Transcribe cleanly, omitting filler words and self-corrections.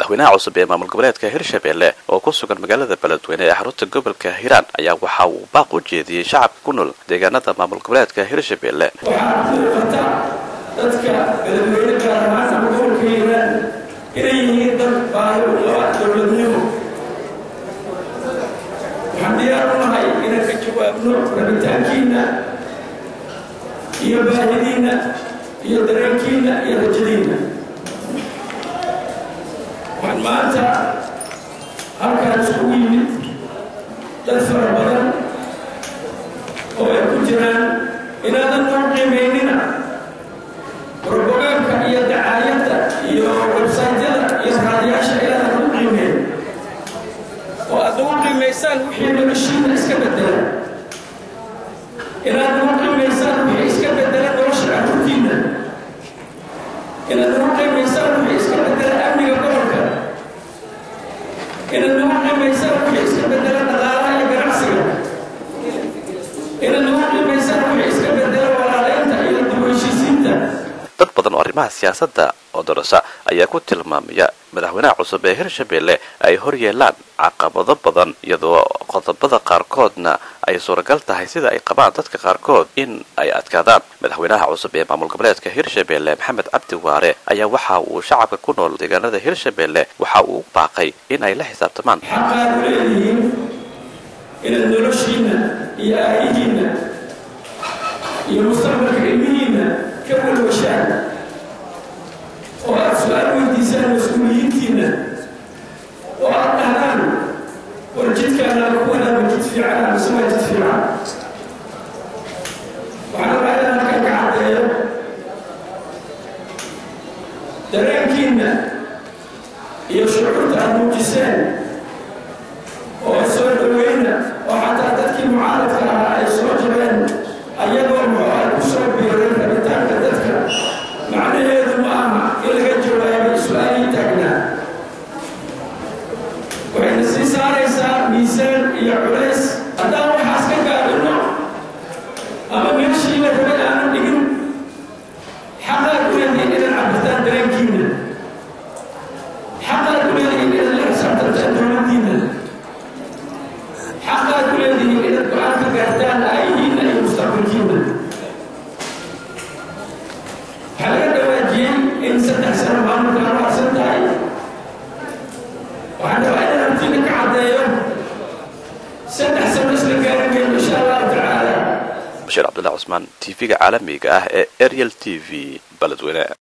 madaxweynaha cusub ee maamul goboleedka Hirshabelle oo ku sugan magaalada Beledweyne ee xarunta gobolka Hiiraan ayaa waxa uu baaq u jeediyay shacabka ku nool deegaanada maamul goboleedka Hirshabelle. dadka Beledweyne gaar ahaan gobolka Hiiraan inay yihiin dad baahi u qaba dowladnimo. waxaan diyaar u nahay inaan ka jawaabno rabitaankiina iyo baahidiina iyo dareenkiina iyo rajadiina. waxaan maanta halkaan isugu yimid dad fara badan oo ay ku jiraan inaadan noo qiimaynina propaganda iyo dacaayadda iyo website-yada iyo raadiyaasha inaadan u qiimayn oo aad ugu qiimaysaan wixii noloshiina iska bedela, inaad ugu qiimaysaan wixii iska bedela nolosha carruurtiina, inaad ugu qiimaysaan wixii iska bedela amniga gobolka, inaad ugu qiimaysaan wixii iska bedela dhaqaalaha iyo ganacsiga, inaad ugu qiimaysaan wixii iska bedela walaalaynta iyo dib u heshiisiinta. dad badan oo arrimaha siyaasadda oo dorasa ayaa ku tilmaamaya madaxweynaha cusub ee Hirshabelle ay hor yeelaan caqabado badan iyadoo qodobada qaarkoodna ay suuragal tahay sida ay qabaan dadka qaarkood in ay adkaadaan. madaxweynaha cusub ee maamul goboleedka Hirshabelle Maxamed Cabdi Waare ayaa waxa uu shacabka ku nool deegaanada Hirshabelle waxa uu baaqay in ay la xisaabtamaan xaqaad u leeyihiin inaad noloshiina iyo aayihiina iyo mustaqbalka ilmihiina ka walwashaan oo aad su'aal weydiisaan mas-uuliyiintiina oo aad dhahdaan war jidkaana ku wadaama jid fiican mise waa jid fiican. waxaan rabaa inaan halkan ka caddeeyo dareenkiina iyo shucuurta aad muujiseen oo soo dhaweyna oo xataa dadkii mucaaradka ahaa ay soo jabeen ayagoo muxuu ay ku soo biireen rabitaanka dadka. macnaheedu ma aha in laga jawaabay su-aalii taagnaa. waxayna sii saaraysaa miisaan iyo culays haddaan waxaas ka gaabino ama meeshii la rabay aanan dhigin. xaqaad u leedihiin inaad cabirtaan dareenkiina, xaqaad u leedihiin inaad la xisaabtantaan dowladdiina, xaqaad u leedihiin inaad go-aan ka gaartaan aayihiina iyo mustaqbalkiina. waxaa laga dhawaajiyey in 3 sano maamulkaan u harsan tahay. waxaan rabaa inaan artiina ka caddeeyo 3 sano isla gaari mayno insha allahu tacaala. Bashir Abdullah Usman TV-ga caalamiga ah ee Ariel TV Beledweyne.